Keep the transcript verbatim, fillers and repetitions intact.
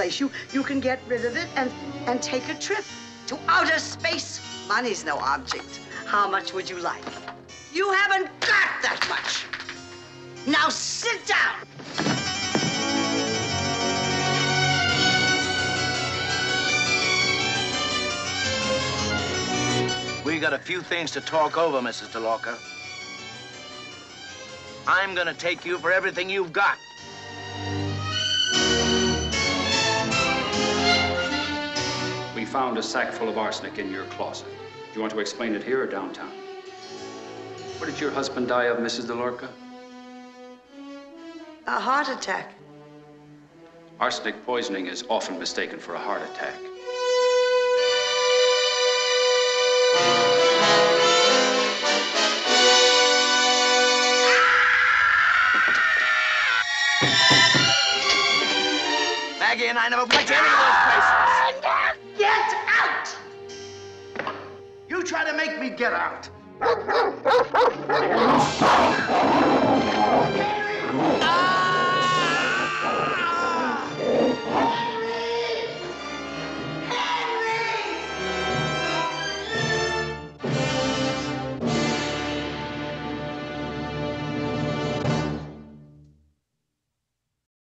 place. You you can get rid of it and, and take a trip to outer space. Money's no object. How much would you like? You haven't got that much. Now sit down. We got a few things to talk over, Missus DeLorca. I'm gonna take you for everything you've got. We found a sack full of arsenic in your closet. Do you want to explain it here or downtown? What did your husband die of, Missus DeLorca? A heart attack. Arsenic poisoning is often mistaken for a heart attack. Maggie and I never went to any of those places. Get out! You try to make me get out. Ah!